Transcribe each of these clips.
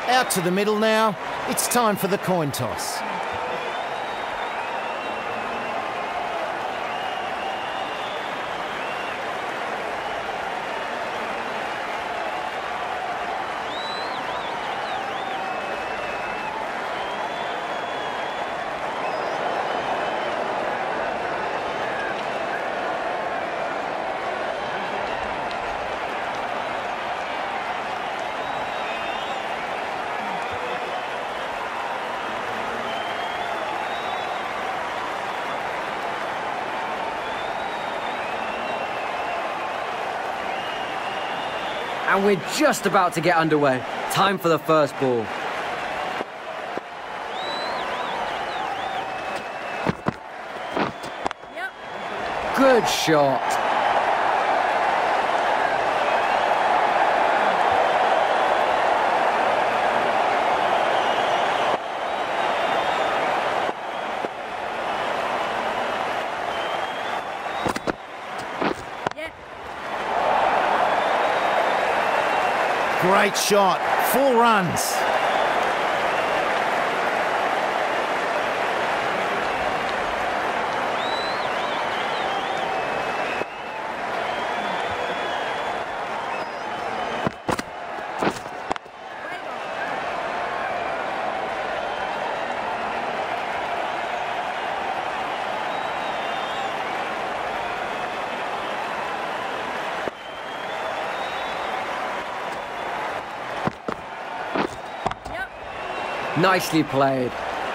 Out to the middle now. It's time for the coin toss. And we're just about to get underway. Time for the first ball. Yep. Good shot. Great shot. 4 runs. Nicely played.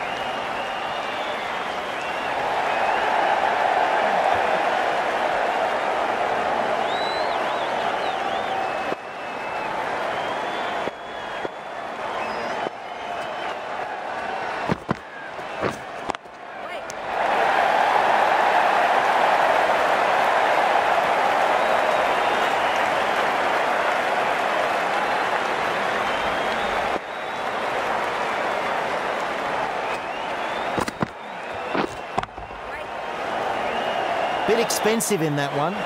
Bit expensive in that one.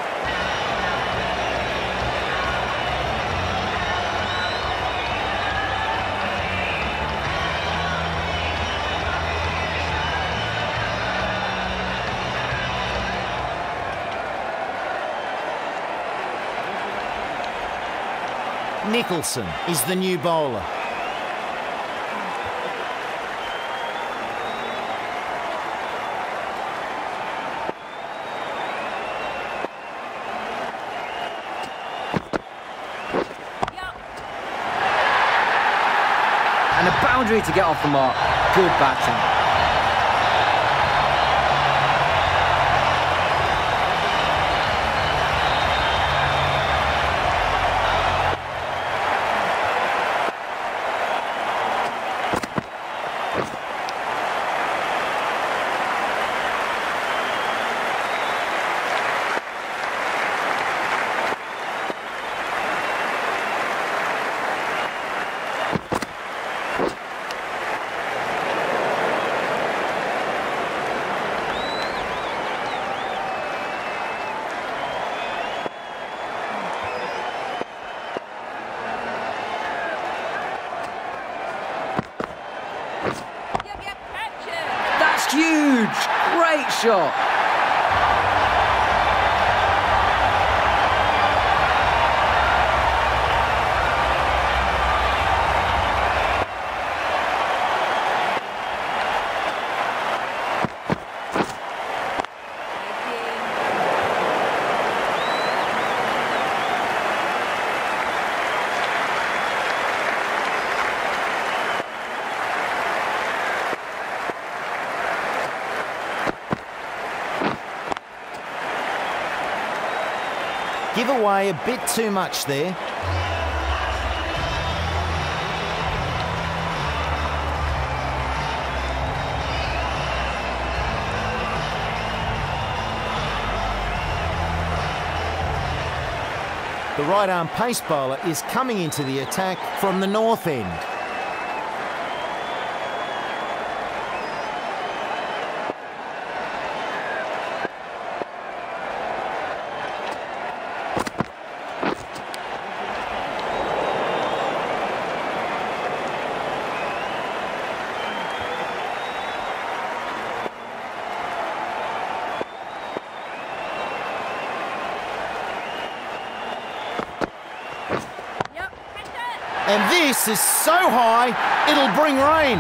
Nicholson is the new bowler. And a boundary to get off the mark. Good batting. That's huge! Great shot! Give away a bit too much there. The right-arm pace bowler is coming into the attack from the north end. And this is so high, it'll bring rain.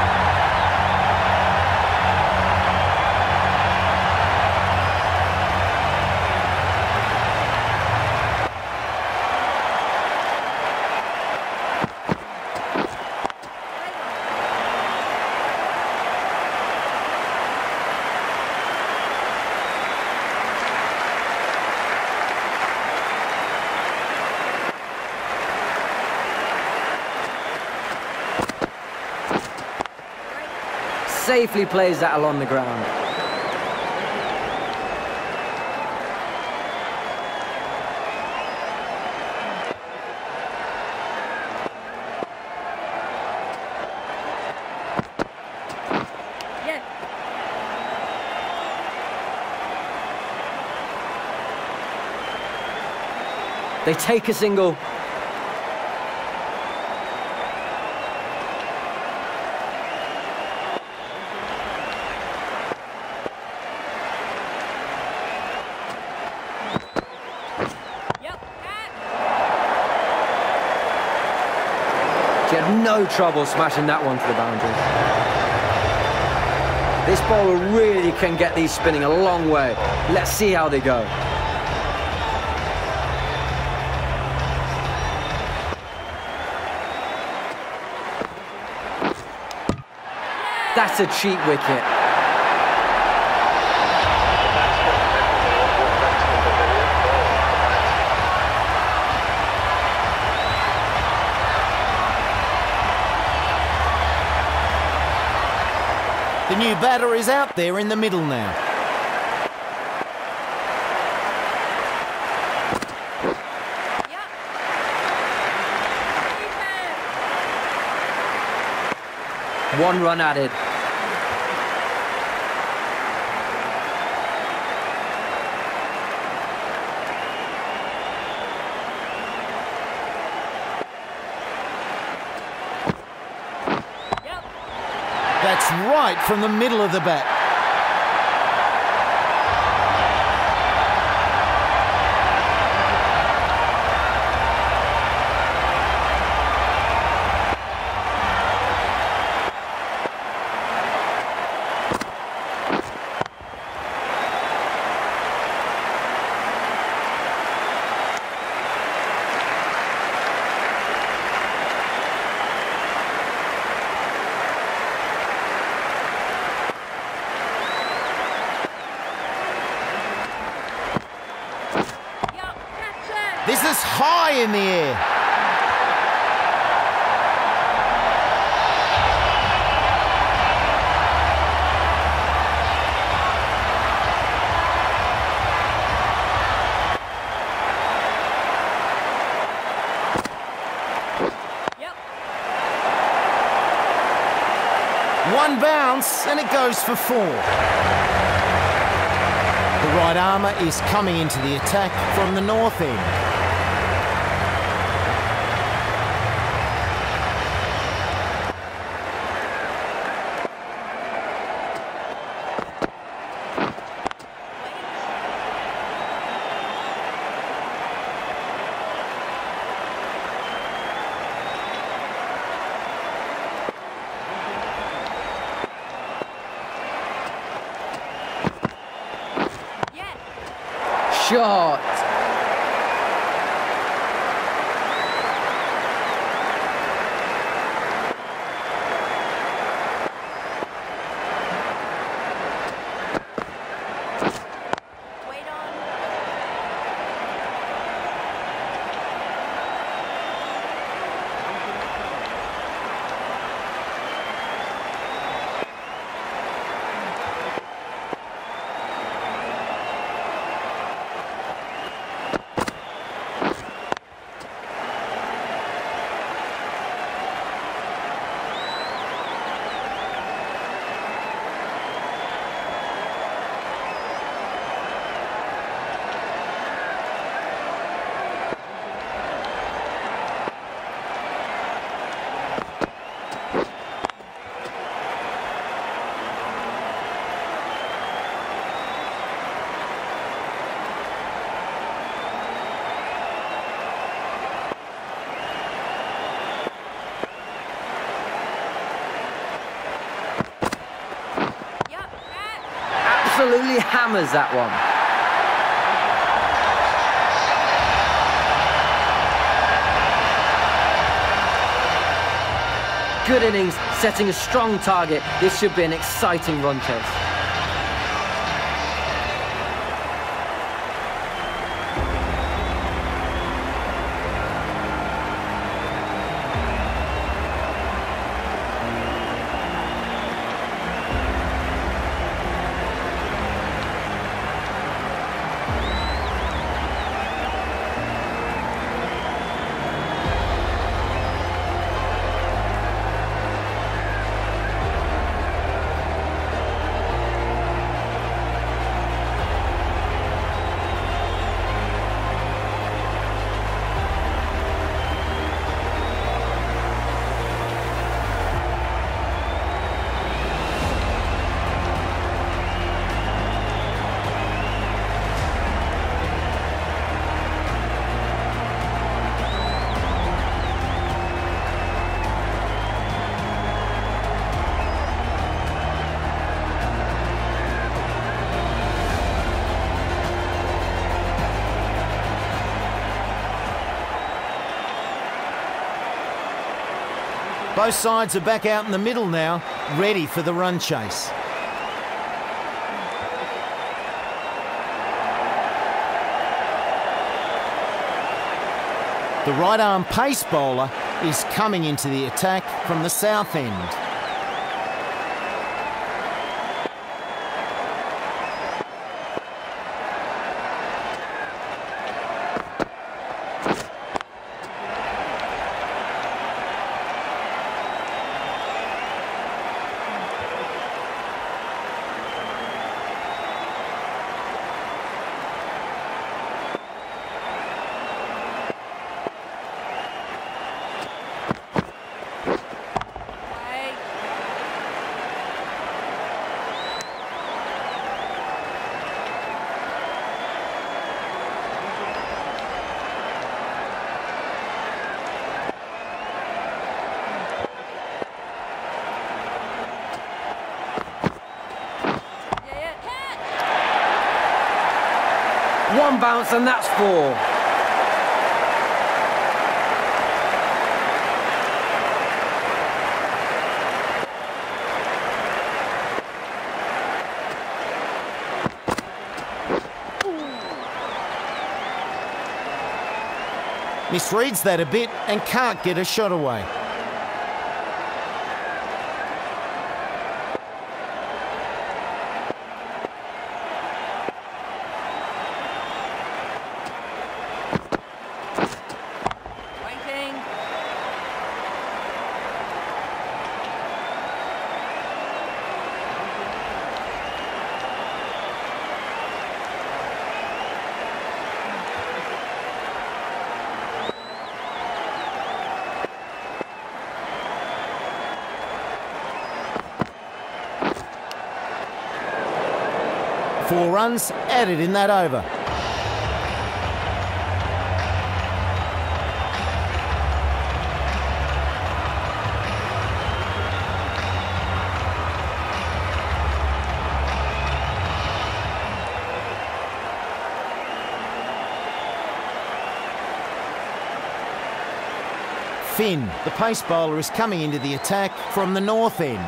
Safely plays that along the ground. Yeah. They take a single. She had no trouble smashing that one to the boundary. This bowler really can get these spinning a long way. Let's see how they go. That's a cheap wicket. The new batter is out there in the middle now. One run added. That's right from the middle of the bat. This is high in the air. One bounce and it goes for 4. The right armour is coming into the attack from the north end. Shot. absolutely hammers that one. Good innings, setting a strong target. This should be an exciting run chase. Both sides are back out in the middle now, ready for the run chase. The right-arm pace bowler is coming into the attack from the south end. One bounce and that's four. Misreads that a bit and can't get a shot away. Four runs added in that over. Finn, the pace bowler, is coming into the attack from the north end.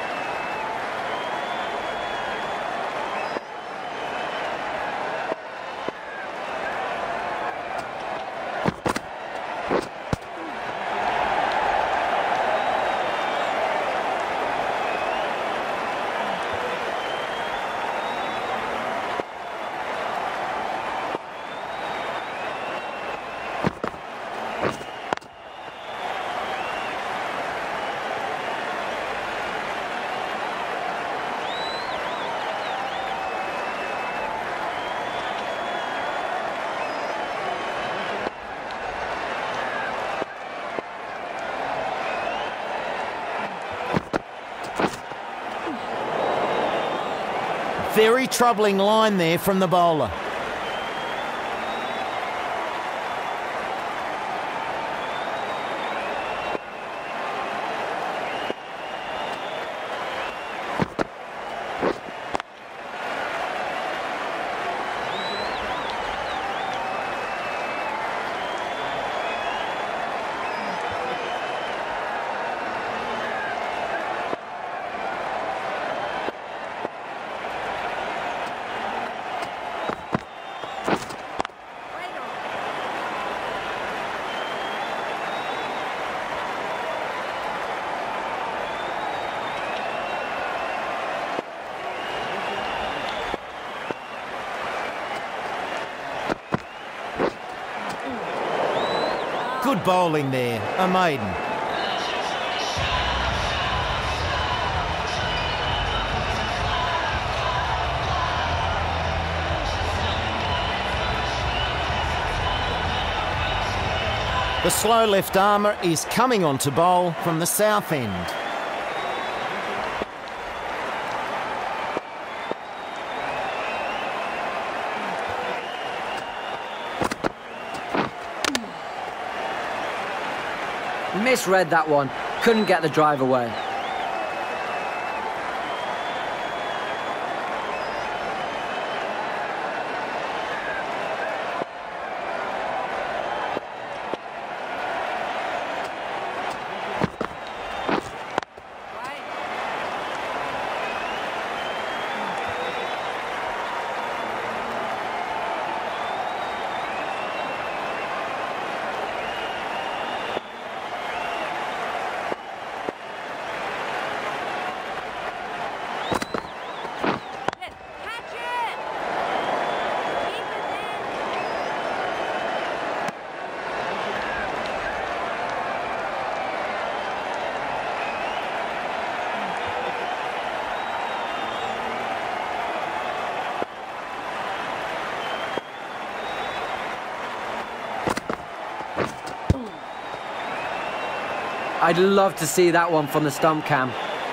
Very troubling line there from the bowler. Good bowling there, a maiden. The slow left armour is coming on to bowl from the south end. Misread that one. Couldn't get the drive away. I'd love to see that one from the stump cam.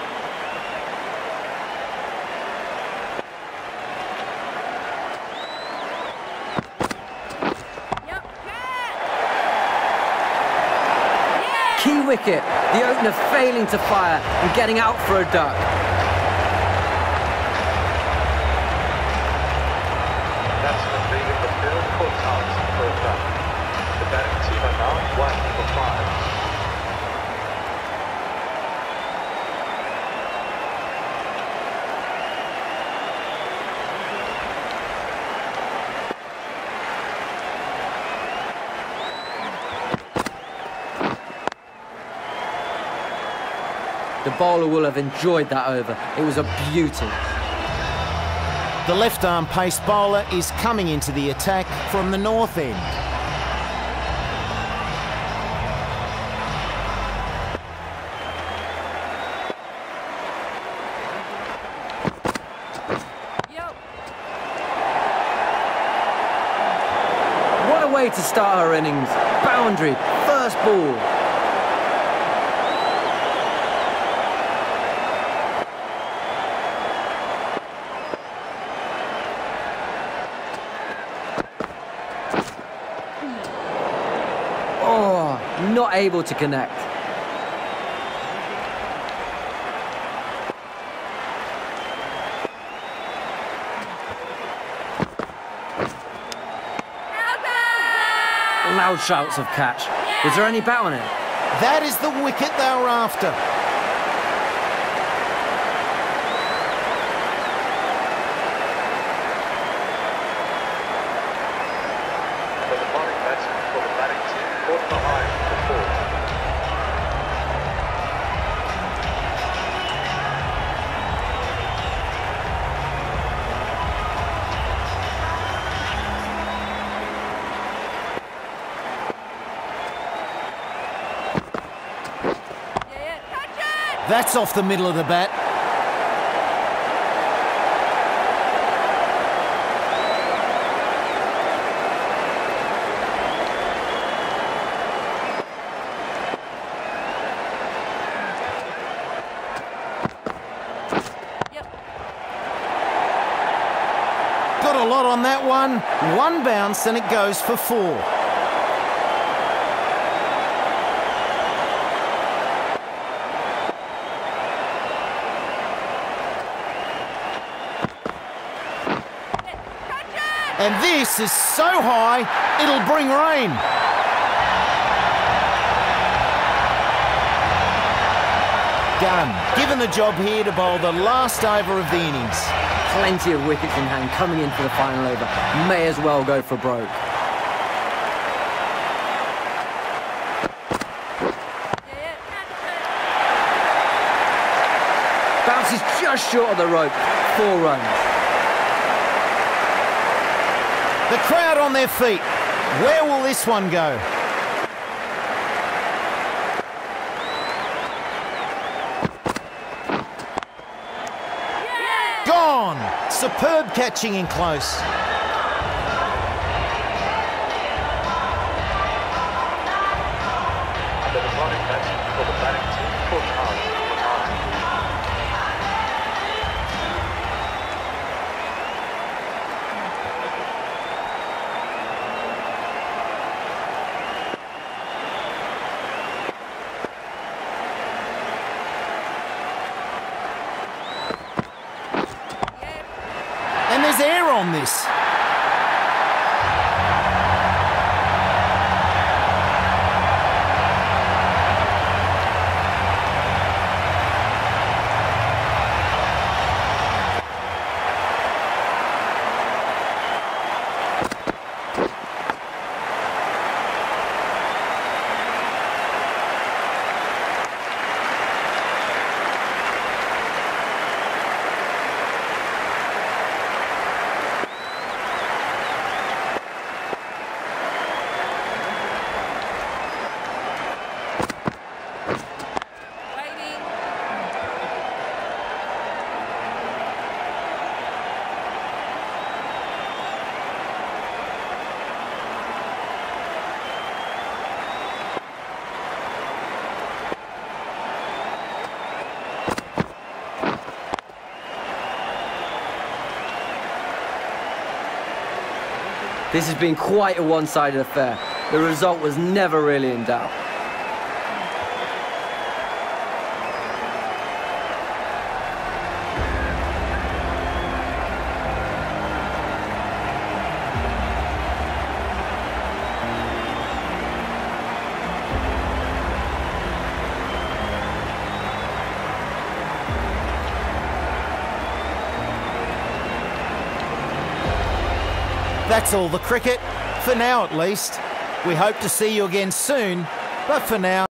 Key wicket, the opener failing to fire and getting out for a duck. That's leaving the field court out for a duck. The batting team are now 1 for 5. The bowler will have enjoyed that over. It was a beauty. The left-arm pace bowler is coming into the attack from the north end. What a way to start her innings. Boundary, first ball. Not able to connect. Loud shouts of catch. Was there any bat on it? That is the wicket they were after. The bowling batsman for the batting team caught behind the fourth. That's off the middle of the bat. Got a lot on that one. One bounce and it goes for 4. And this is so high, it'll bring rain. Gunn, given the job here to bowl the last over of the innings. Plenty of wickets in hand coming in for the final over. May as well go for broke. Bounces just short of the rope. 4 runs. The crowd on their feet. Where will this one go? Superb catching in close. Under the warning catch for the batting team, full chance. And there's air on this. This has been quite a one-sided affair. The result was never really in doubt. That's all the cricket, for now at least. We hope to see you again soon, but for now...